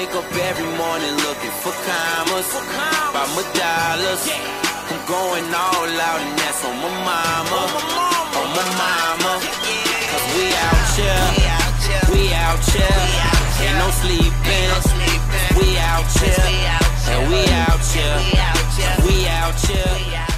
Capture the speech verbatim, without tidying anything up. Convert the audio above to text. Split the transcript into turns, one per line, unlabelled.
wake up every morning looking for commas, by my dollars. I'm going all out and that's on my mama, on my mama. Cause we out here, we out here, ain't no sleeping. We out here, and we out here, we out here.